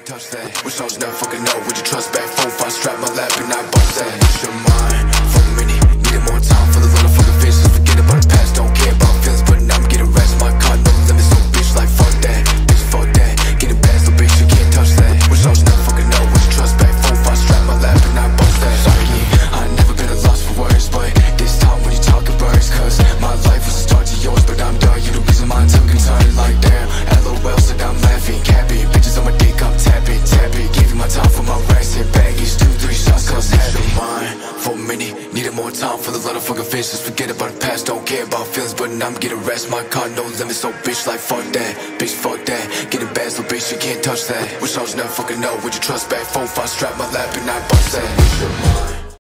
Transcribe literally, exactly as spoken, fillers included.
can't touch that. Wish I was never fucking know. Would you trust back? Four, five, strap my lap and I bust that. It's your mind for a minute. Needed more time for the little fucking visions. Forget about the past, don't care about feelings, but now I'm getting rest. My car, no limits, so bitch, like fuck that. Bitch, fuck that. Getting past, little bitch, you can't touch that. Wish I was never fucking know. Would you trust back? Four, five, strap my lap and I bust that. Sorry, I ain't never been a loss for words, but this time when you talking birds, cause my life was a start to yours, but I'm done. You the reason mine took and turned like damn. LOL, said I'm laughing, capping. Bitches on my dick, I'm tapping, tapping. Gave you my time for my racks and baggage. Two, three shots, cause heavy. Mine for a minute. Needed more time for the little fucking visions. Forget about the past, don't care about feelings, but now I'm getting rest. My car, no limits, so bitch, like fuck that. Bitch, fuck that. Getting bad, so bitch, you can't touch that. Wish I was never fucking know. Would you trust back? Four, five, strap my lap and I bust that.